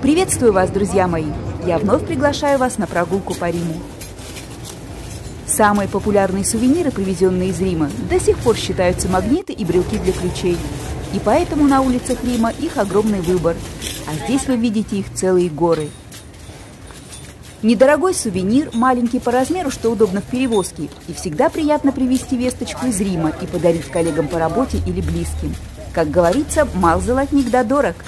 Приветствую вас, друзья мои! Я вновь приглашаю вас на прогулку по Риму. Самые популярные сувениры, привезенные из Рима, до сих пор считаются магниты и брелки для ключей. И поэтому на улицах Рима их огромный выбор. А здесь вы видите их целые горы. Недорогой сувенир, маленький по размеру, что удобно в перевозке. И всегда приятно привезти весточку из Рима и подарить коллегам по работе или близким. Как говорится, мал золотник да дорог.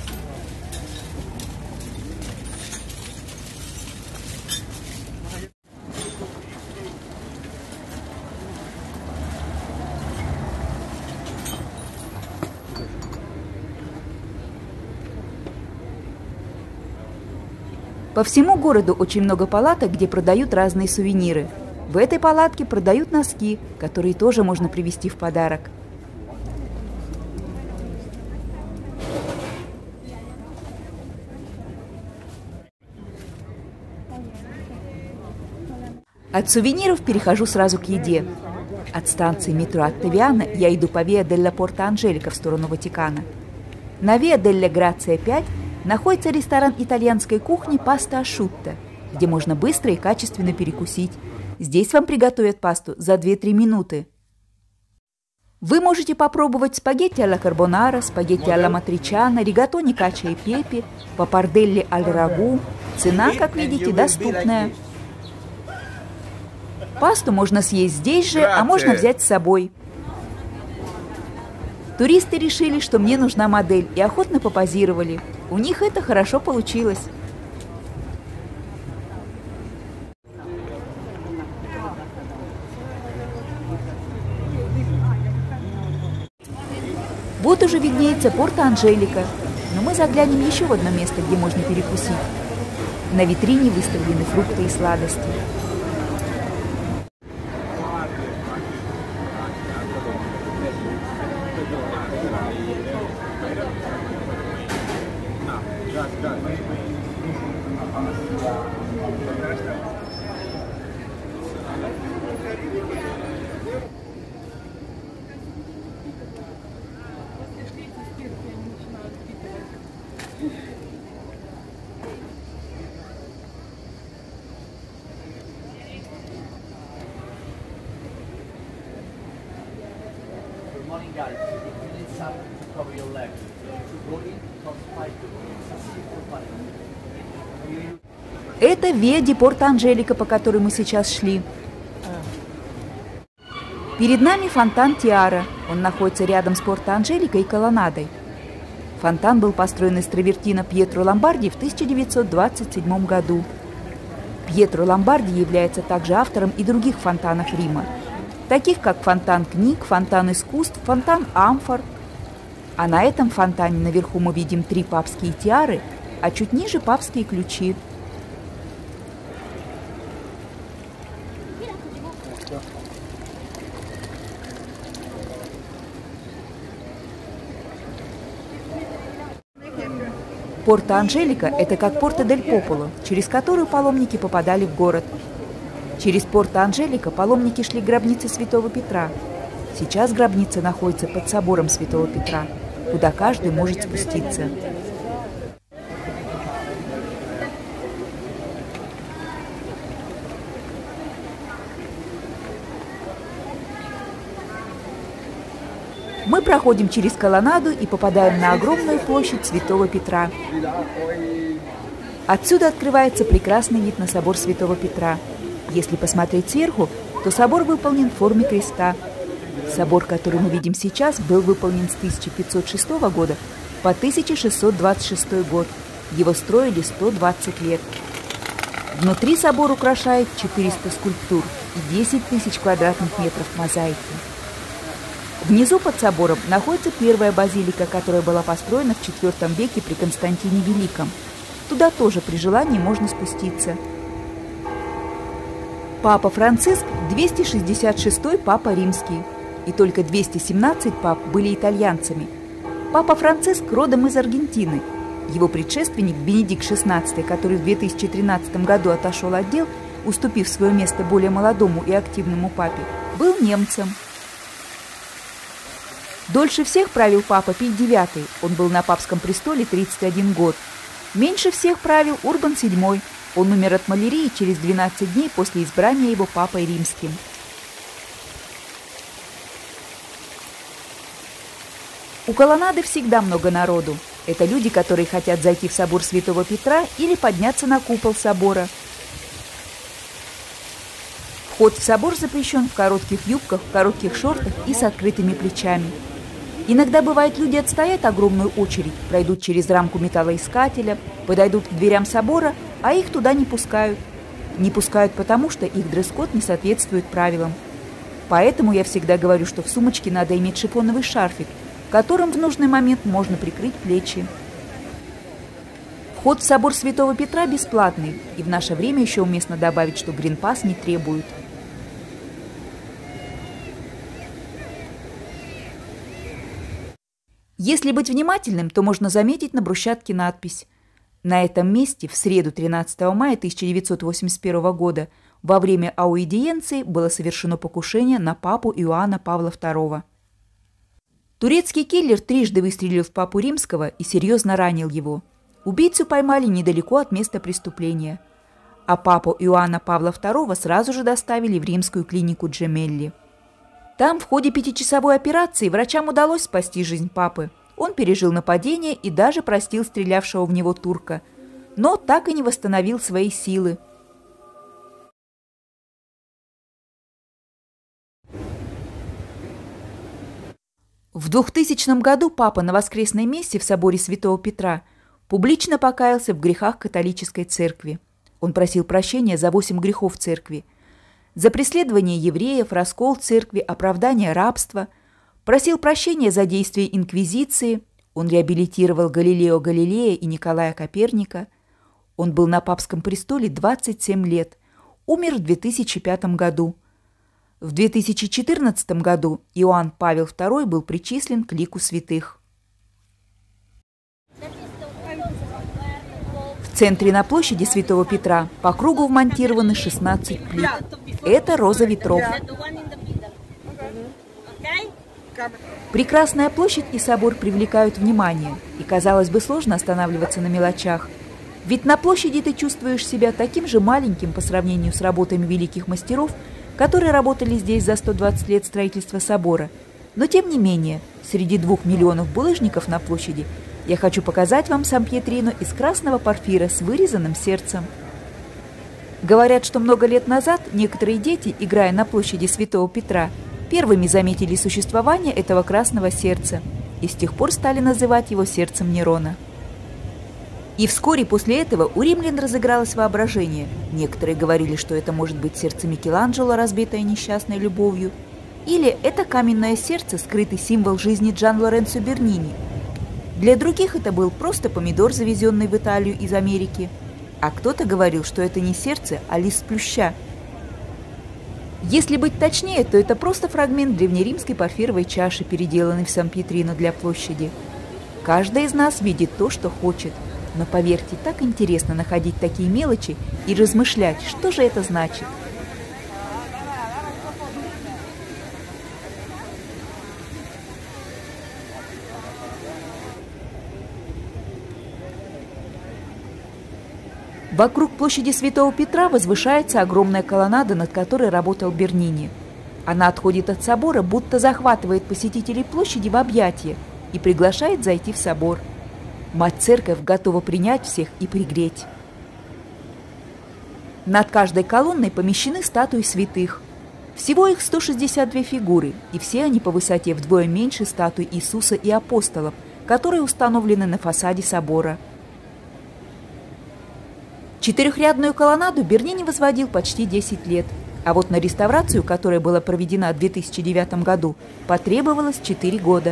По всему городу очень много палаток, где продают разные сувениры. В этой палатке продают носки, которые тоже можно привезти в подарок. От сувениров перехожу сразу к еде. От станции метро Оттавиано я иду по Виа делла Порта Анджелика в сторону Ватикана. На Виа делла Грация 5 находится ресторан итальянской кухни «Паста Ашутта», где можно быстро и качественно перекусить. Здесь вам приготовят пасту за 2-3 минуты. Вы можете попробовать спагетти алла карбонара, спагетти алла матричана, ригатони кача и пепе, папарделли аль рагу. Цена, как видите, доступная. Пасту можно съесть здесь же, а можно взять с собой. Туристы решили, что мне нужна модель, и охотно попозировали. У них это хорошо получилось. Вот уже виднеется Порта Анджелика, но мы заглянем еще в одно место, где можно перекусить. На витрине выставлены фрукты и сладости. Это Виа ди Порта Анджелика, по которой мы сейчас шли. Перед нами фонтан Тиара. Он находится рядом с Порта Анджелика и колоннадой. Фонтан был построен из травертина Пьетро Ломбарди в 1927 году. Пьетро Ломбарди является также автором и других фонтанов Рима, таких как фонтан книг, фонтан искусств, фонтан амфор. А на этом фонтане наверху мы видим 3 папские тиары, а чуть ниже папские ключи. Порта Анджелика – это как Порта дель Пополо, через которую паломники попадали в город. Через Порта Анджелика паломники шли к гробнице Святого Петра. Сейчас гробница находится под собором Святого Петра, куда каждый может спуститься. Мы проходим через колоннаду и попадаем на огромную площадь Святого Петра. Отсюда открывается прекрасный вид на собор Святого Петра. Если посмотреть сверху, то собор выполнен в форме креста. Собор, который мы видим сейчас, был выполнен с 1506 года по 1626 год. Его строили 120 лет. Внутри собор украшает 400 скульптур и 10 тысяч квадратных метров мозаики. Внизу под собором находится первая базилика, которая была построена в IV веке при Константине Великом. Туда тоже при желании можно спуститься. Папа Франциск – 266-й папа римский, и только 217 пап были итальянцами. Папа Франциск родом из Аргентины. Его предшественник Бенедикт XVI, который в 2013 году отошел от дел, уступив свое место более молодому и активному папе, был немцем. Дольше всех правил папа Пий IX, он был на папском престоле 31 год. Меньше всех правил Урбан VII. Он умер от малярии через 12 дней после избрания его папой римским. У колоннады всегда много народу. Это люди, которые хотят зайти в собор Святого Петра или подняться на купол собора. Вход в собор запрещен в коротких юбках, в коротких шортах и с открытыми плечами. Иногда бывает, люди отстоят огромную очередь, пройдут через рамку металлоискателя, подойдут к дверям собора, а их туда не пускают. Не пускают потому, что их дресс-код не соответствует правилам. Поэтому я всегда говорю, что в сумочке надо иметь шифоновый шарфик, которым в нужный момент можно прикрыть плечи. Вход в собор Святого Петра бесплатный, и в наше время еще уместно добавить, что грин-пасс не требуют. Если быть внимательным, то можно заметить на брусчатке надпись. На этом месте в среду 13 мая 1981 года во время аудиенции было совершено покушение на папу Иоанна Павла II. Турецкий киллер трижды выстрелил в папу римского и серьезно ранил его. Убийцу поймали недалеко от места преступления, а папу Иоанна Павла II сразу же доставили в римскую клинику Джемелли. Там в ходе 5-часовой операции врачам удалось спасти жизнь папы. Он пережил нападение и даже простил стрелявшего в него турка, но так и не восстановил свои силы. В 2000 году папа на воскресной мессе в соборе Святого Петра публично покаялся в грехах католической церкви. Он просил прощения за 8 грехов церкви: за преследование евреев, раскол церкви, оправдание рабства, просил прощения за действия инквизиции, он реабилитировал Галилео Галилея и Николая Коперника. Он был на папском престоле 27 лет, умер в 2005 году. В 2014 году Иоанн Павел II был причислен к лику святых. В центре на площади Святого Петра по кругу вмонтированы 16 плит. Это роза ветров. Прекрасная площадь и собор привлекают внимание, и, казалось бы, сложно останавливаться на мелочах. Ведь на площади ты чувствуешь себя таким же маленьким по сравнению с работами великих мастеров, которые работали здесь за 120 лет строительства собора. Но тем не менее, среди 2 миллионов булыжников на площади я хочу показать вам Сан-Пьетрину из красного порфира с вырезанным сердцем. Говорят, что много лет назад некоторые дети, играя на площади Святого Петра, первыми заметили существование этого красного сердца и с тех пор стали называть его сердцем Нерона. И вскоре после этого у римлян разыгралось воображение. Некоторые говорили, что это может быть сердце Микеланджело, разбитое несчастной любовью, или это каменное сердце, скрытый символ жизни Джан Лоренцо Бернини. Для других это был просто помидор, завезенный в Италию из Америки. А кто-то говорил, что это не сердце, а лист плюща. Если быть точнее, то это просто фрагмент древнеримской порфировой чаши, переделанной в Сан-Пьетрину для площади. Каждый из нас видит то, что хочет. Но поверьте, так интересно находить такие мелочи и размышлять, что же это значит. Вокруг площади Святого Петра возвышается огромная колоннада, над которой работал Бернини. Она отходит от собора, будто захватывает посетителей площади в объятия и приглашает зайти в собор. Мать-церковь готова принять всех и пригреть. Над каждой колонной помещены статуи святых. Всего их 162 фигуры, и все они по высоте вдвое меньше статуй Иисуса и апостолов, которые установлены на фасаде собора. Четырехрядную колоннаду Бернини возводил почти 10 лет, а вот на реставрацию, которая была проведена в 2009 году, потребовалось 4 года.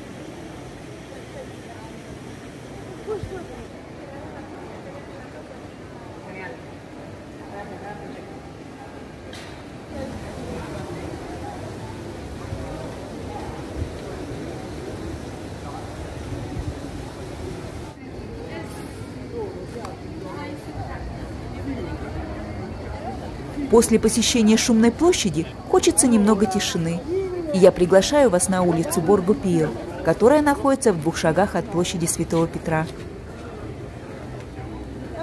После посещения шумной площади хочется немного тишины, и я приглашаю вас на улицу Борго Пио, которая находится в 2 шагах от площади Святого Петра.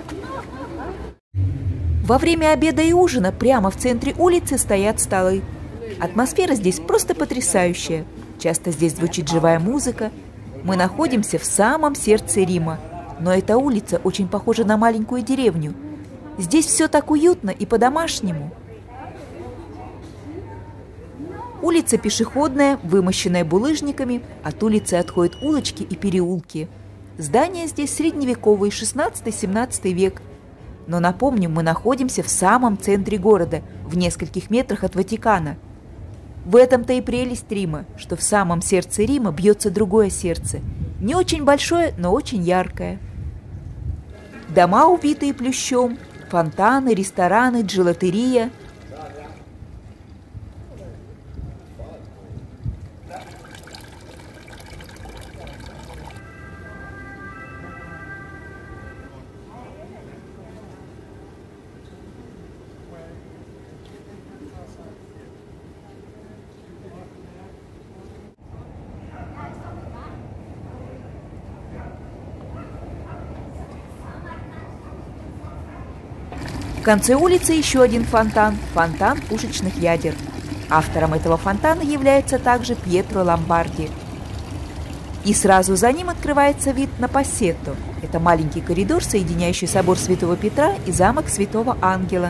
Во время обеда и ужина прямо в центре улицы стоят столы. Атмосфера здесь просто потрясающая. Часто здесь звучит живая музыка. Мы находимся в самом сердце Рима. Но эта улица очень похожа на маленькую деревню. Здесь все так уютно и по-домашнему. Улица пешеходная, вымощенная булыжниками. От улицы отходят улочки и переулки. Здания здесь средневековые, 16-17 век. Но напомню, мы находимся в самом центре города, в нескольких метрах от Ватикана. В этом-то и прелесть Рима, что в самом сердце Рима бьется другое сердце. Не очень большое, но очень яркое. Дома, увитые плющом, фонтаны, рестораны, джелатерия. В конце улицы еще один фонтан – фонтан пушечных ядер. Автором этого фонтана является также Пьетро Ломбарди. И сразу за ним открывается вид на Пассетто. Это маленький коридор, соединяющий собор Святого Петра и замок Святого Ангела.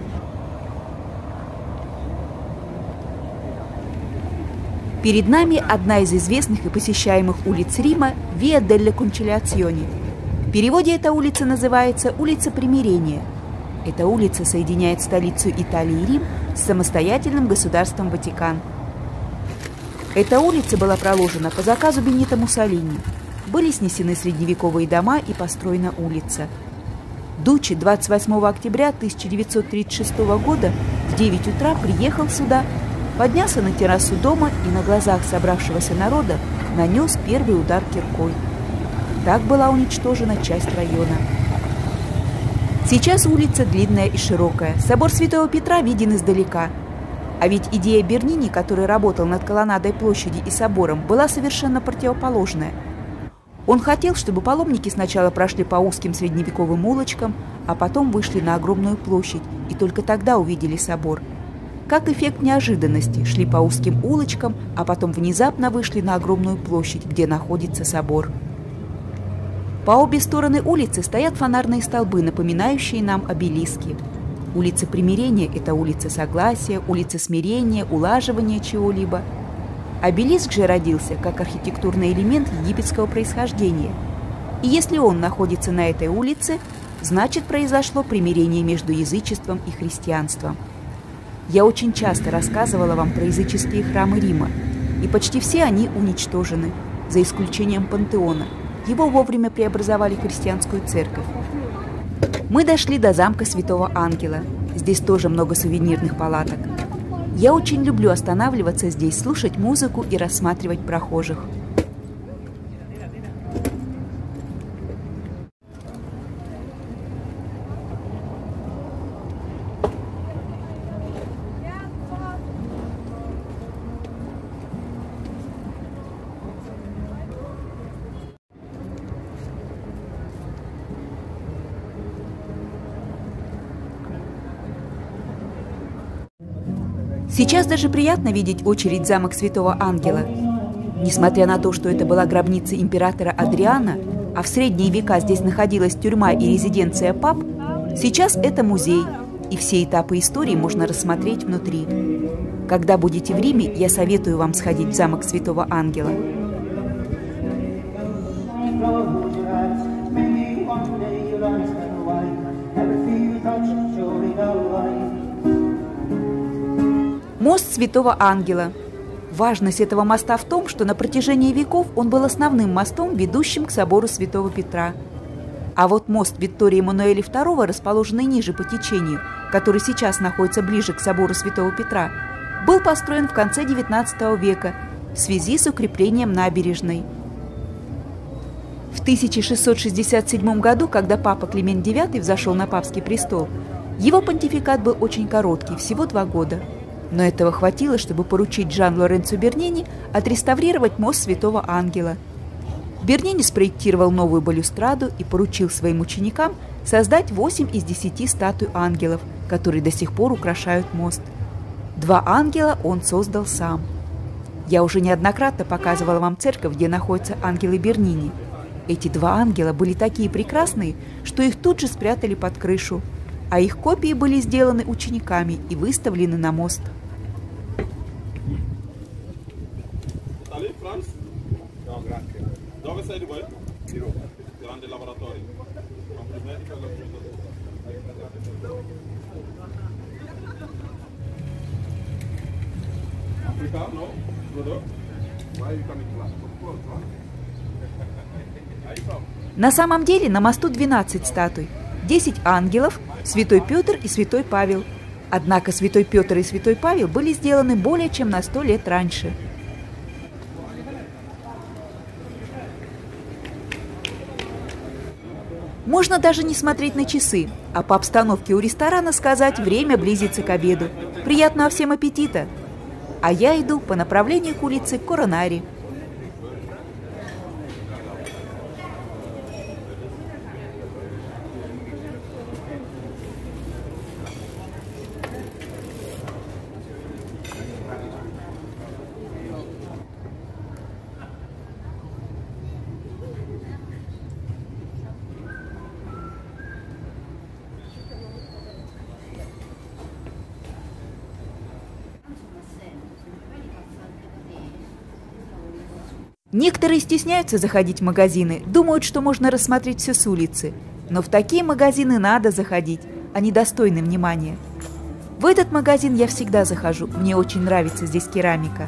Перед нами одна из известных и посещаемых улиц Рима – Виа делле Кончилиационе. В переводе эта улица называется «Улица Примирения». Эта улица соединяет столицу Италии Рим с самостоятельным государством Ватикан. Эта улица была проложена по заказу Бенито Муссолини. Были снесены средневековые дома и построена улица. Дуччи 28 октября 1936 года в 9 утра приехал сюда, поднялся на террасу дома и на глазах собравшегося народа нанес первый удар киркой. Так была уничтожена часть района. Сейчас улица длинная и широкая. Собор Святого Петра виден издалека. А ведь идея Бернини, который работал над колоннадой площади и собором, была совершенно противоположная. Он хотел, чтобы паломники сначала прошли по узким средневековым улочкам, а потом вышли на огромную площадь и только тогда увидели собор. Как эффект неожиданности, шли по узким улочкам, а потом внезапно вышли на огромную площадь, где находится собор. По обе стороны улицы стоят фонарные столбы, напоминающие нам обелиски. Улица Примирения – это улица Согласия, улица Смирения, улаживания чего-либо. Обелиск же родился как архитектурный элемент египетского происхождения. И если он находится на этой улице, значит, произошло примирение между язычеством и христианством. Я очень часто рассказывала вам про языческие храмы Рима, и почти все они уничтожены, за исключением Пантеона. Его вовремя преобразовали в христианскую церковь. Мы дошли до замка Святого Ангела. Здесь тоже много сувенирных палаток. Я очень люблю останавливаться здесь, слушать музыку и рассматривать прохожих. Сейчас даже приятно видеть очередь в замок Святого Ангела. Несмотря на то, что это была гробница императора Адриана, а в средние века здесь находилась тюрьма и резиденция пап, сейчас это музей, и все этапы истории можно рассмотреть внутри. Когда будете в Риме, я советую вам сходить в замок Святого Ангела. Мост Святого Ангела. Важность этого моста в том, что на протяжении веков он был основным мостом, ведущим к собору Святого Петра. А вот мост Виктории Эммануэля II, расположенный ниже по течению, который сейчас находится ближе к собору Святого Петра, был построен в конце XIX века в связи с укреплением набережной. В 1667 году, когда папа Климент IX взошел на папский престол, его понтификат был очень короткий, всего 2 года. Но этого хватило, чтобы поручить Жан-Лоренцо Бернини отреставрировать мост Святого Ангела. Бернини спроектировал новую балюстраду и поручил своим ученикам создать 8 из 10 статуй ангелов, которые до сих пор украшают мост. 2 ангела он создал сам. Я уже неоднократно показывала вам церковь, где находятся ангелы Бернини. Эти 2 ангела были такие прекрасные, что их тут же спрятали под крышу, а их копии были сделаны учениками и выставлены на мост. На самом деле на мосту 12 статуй, 10 ангелов, святой Петр и святой Павел. Однако святой Петр и святой Павел были сделаны более чем на 100 лет раньше. Можно даже не смотреть на часы, а по обстановке у ресторана сказать: время близится к обеду. Приятного всем аппетита! А я иду по направлению к улице Коронари. Некоторые стесняются заходить в магазины, думают, что можно рассмотреть все с улицы. Но в такие магазины надо заходить, они достойны внимания. В этот магазин я всегда захожу, мне очень нравится здесь керамика.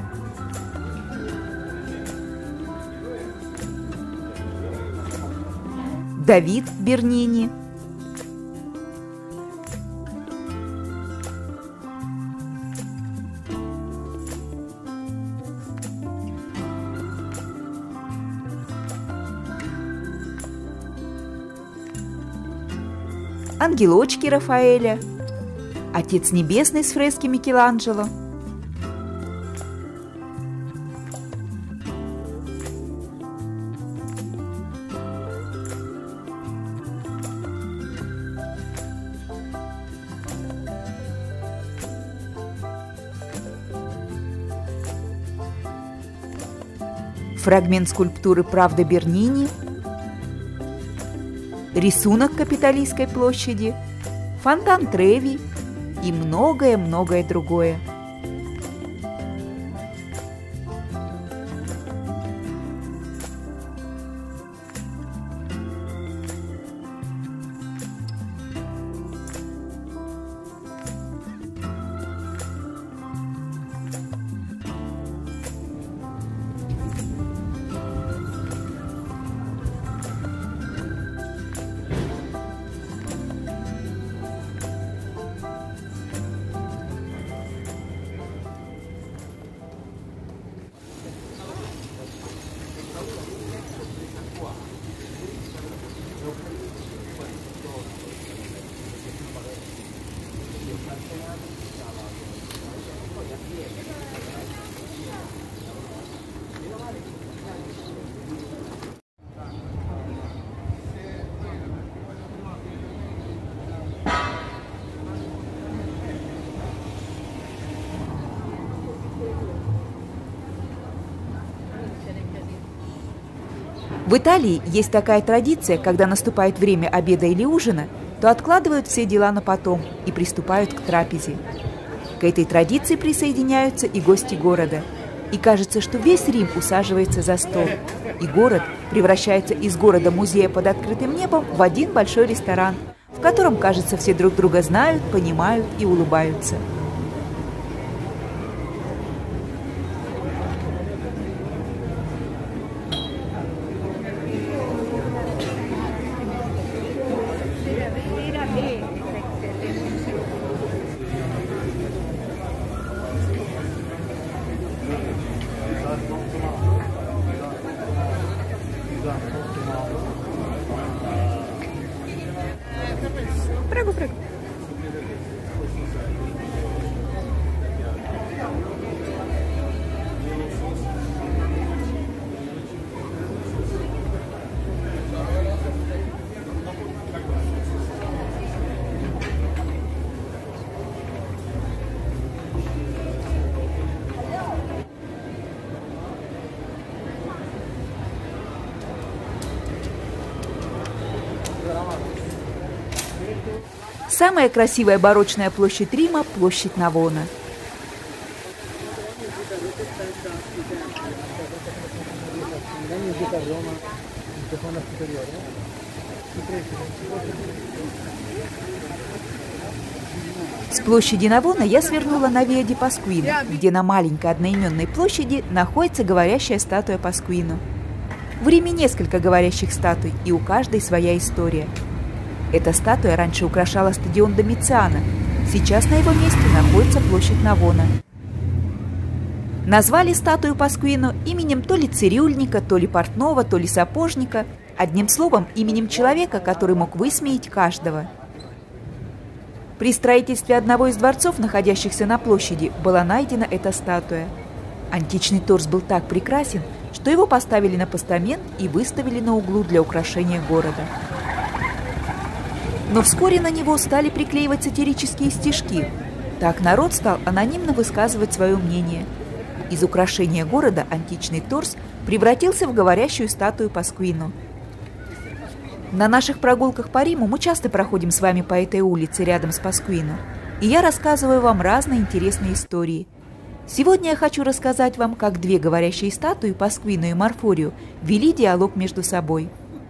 Давид Бернини. Ангелочки Рафаэля, Отец Небесный с фрески Микеланджело, фрагмент скульптуры «Правда» Бернини, рисунок Капитолийской площади, фонтан Треви и многое-многое другое. В Италии есть такая традиция, когда наступает время обеда или ужина, то откладывают все дела на потом и приступают к трапезе. К этой традиции присоединяются и гости города. И кажется, что весь Рим усаживается за стол, и город превращается из города-музея под открытым небом в один большой ресторан, в котором, кажется, все друг друга знают, понимают и улыбаются. Prego, prego. Самая красивая барочная площадь Рима – площадь Навона. С площади Навона я свернула на Виа ди Паскуино, где на маленькой одноименной площади находится говорящая статуя Паскуино. В Риме несколько говорящих статуй, и у каждой своя история. Эта статуя раньше украшала стадион Домициана, сейчас на его месте находится площадь Навона. Назвали статую Паскуино именем то ли цирюльника, то ли портного, то ли сапожника, одним словом, именем человека, который мог высмеять каждого. При строительстве одного из дворцов, находящихся на площади, была найдена эта статуя. Античный торс был так прекрасен, что его поставили на постамент и выставили на углу для украшения города. Но вскоре на него стали приклеивать сатирические стишки. Так народ стал анонимно высказывать свое мнение. Из украшения города античный торс превратился в говорящую статую Паскуино. На наших прогулках по Риму мы часто проходим с вами по этой улице рядом с Паскуино, и я рассказываю вам разные интересные истории. Сегодня я хочу рассказать вам, как две говорящие статуи, Паскуино и Марфорио, вели диалог между собой.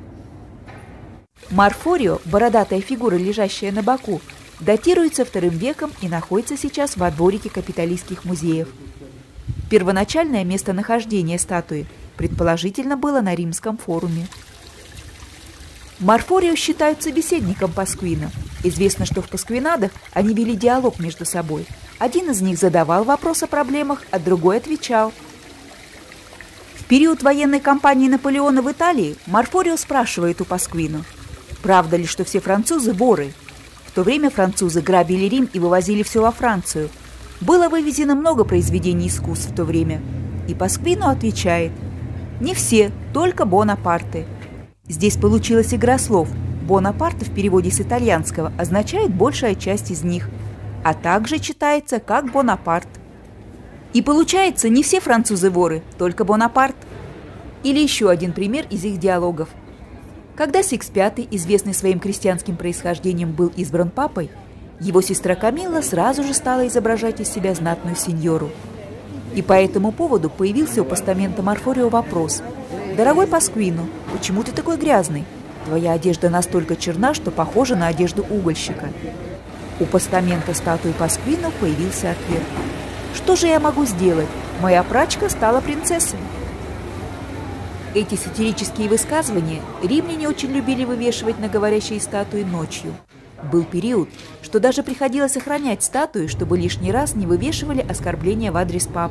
Марфорио, бородатая фигура, лежащая на боку, датируется II веком и находится сейчас во дворике Капитолийских музеев. Первоначальное местонахождение статуи предположительно было на Римском форуме. Марфорио считают собеседником Паскуино. Известно, что в Паскуинадах они вели диалог между собой. Один из них задавал вопрос о проблемах, а другой отвечал. В период военной кампании Наполеона в Италии Марфорио спрашивает у Паскуино, правда ли, что все французы воры? В то время французы грабили Рим и вывозили все во Францию. Было вывезено много произведений искусств в то время. И Паскуино отвечает, не все, только Бонапарте. Здесь получилась игра слов. Бонапарте в переводе с итальянского означает «большая часть из них», а также читается как Бонапарт. И получается, не все французы воры, только Бонапарт. Или еще один пример из их диалогов. Когда Сикс V, известный своим крестьянским происхождением, был избран папой, его сестра Камилла сразу же стала изображать из себя знатную сеньору. И по этому поводу появился у постамента Марфорио вопрос. «Дорогой Паскуино, почему ты такой грязный? Твоя одежда настолько черна, что похожа на одежду угольщика». У постамента статуи Паскуино появился ответ. «Что же я могу сделать? Моя прачка стала принцессой». Эти сатирические высказывания римляне очень любили вывешивать на говорящие статуи ночью. Был период, что даже приходилось охранять статуи, чтобы лишний раз не вывешивали оскорбления в адрес пап.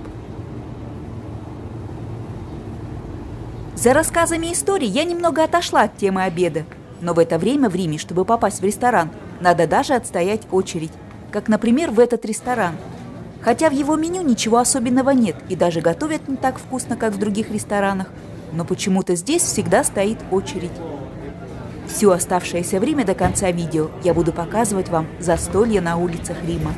За рассказами историй я немного отошла от темы обеда, но в это время в Риме, чтобы попасть в ресторан, надо даже отстоять очередь, как, например, в этот ресторан. Хотя в его меню ничего особенного нет и даже готовят не так вкусно, как в других ресторанах, но почему-то здесь всегда стоит очередь. Все оставшееся время до конца видео я буду показывать вам застолье на улицах Рима.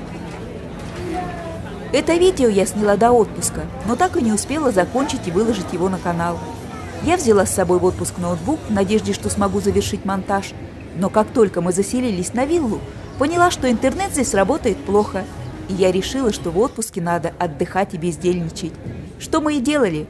Это видео я сняла до отпуска, но так и не успела закончить и выложить его на канал. Я взяла с собой в отпуск ноутбук в надежде, что смогу завершить монтаж, но как только мы заселились на виллу, поняла, что интернет здесь работает плохо, и я решила, что в отпуске надо отдыхать и бездельничать. Что мы и делали.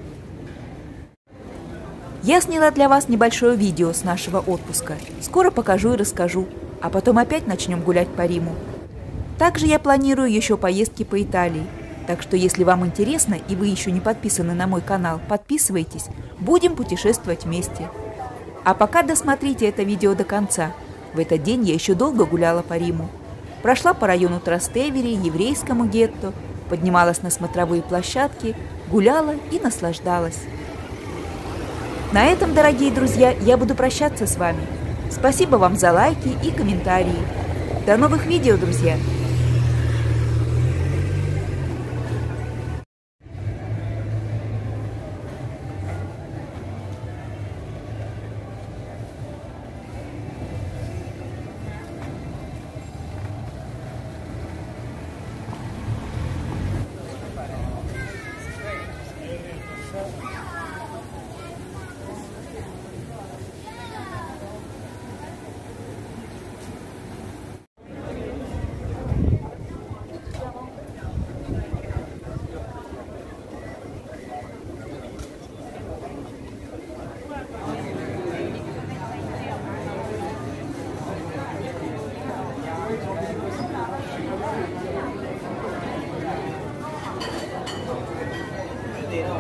Я сняла для вас небольшое видео с нашего отпуска. Скоро покажу и расскажу, а потом опять начнем гулять по Риму. Также я планирую еще поездки по Италии. Так что, если вам интересно и вы еще не подписаны на мой канал, подписывайтесь. Будем путешествовать вместе. А пока досмотрите это видео до конца. В этот день я еще долго гуляла по Риму. Прошла по району Трастевери, еврейскому гетто, поднималась на смотровые площадки, гуляла и наслаждалась. На этом, дорогие друзья, я буду прощаться с вами. Спасибо вам за лайки и комментарии. До новых видео, друзья!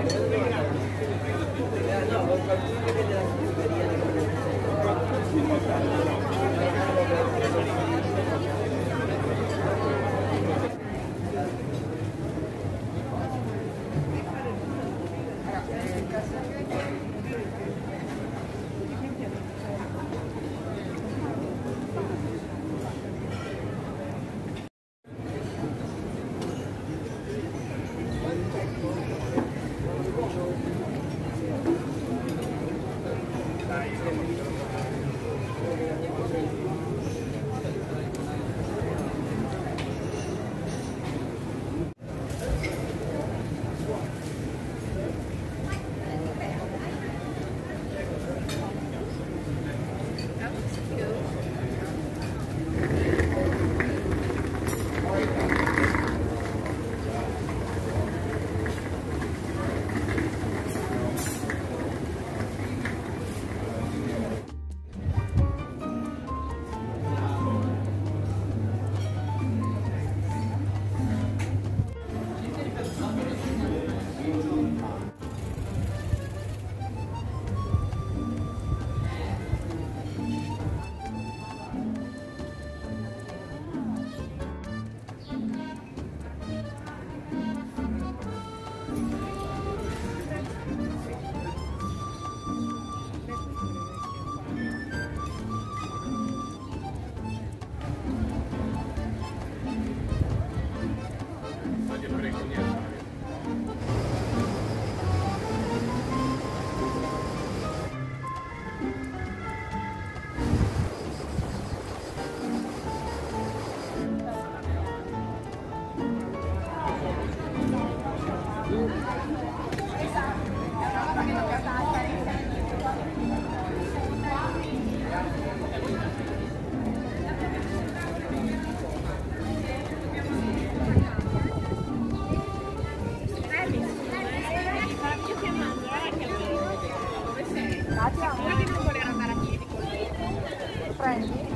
Guarda che non voleva andare a piedi con lei. Prendi.